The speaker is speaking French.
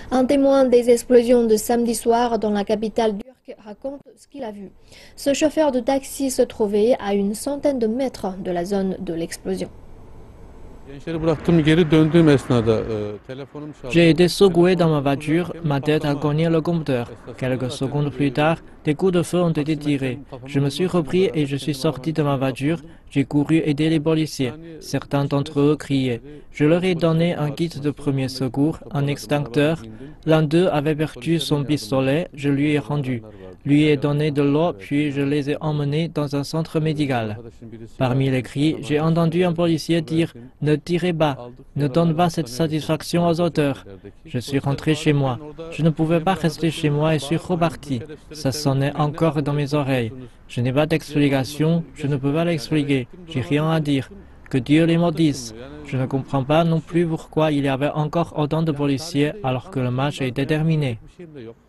Un témoin des explosions de samedi soir dans la capitale turque raconte ce qu'il a vu. Ce chauffeur de taxi se trouvait à une centaine de mètres de la zone de l'explosion. J'ai été secoué dans ma voiture, ma tête a cogné le compteur. Quelques secondes plus tard, des coups de feu ont été tirés. Je me suis repris et je suis sorti de ma voiture. J'ai couru aider les policiers. Certains d'entre eux criaient. Je leur ai donné un kit de premier secours, un extincteur. L'un d'eux avait perdu son pistolet, je lui ai rendu. Lui ai donné de l'eau, puis je les ai emmenés dans un centre médical. Parmi les cris, j'ai entendu un policier dire « Ne tirez pas, ne donne pas cette satisfaction aux auteurs ». Je suis rentré chez moi. Je ne pouvais pas rester chez moi et suis reparti. Ça sonnait encore dans mes oreilles. Je n'ai pas d'explication, je ne peux pas l'expliquer. J'ai rien à dire. Que Dieu les maudisse. Je ne comprends pas non plus pourquoi il y avait encore autant de policiers alors que le match était terminé.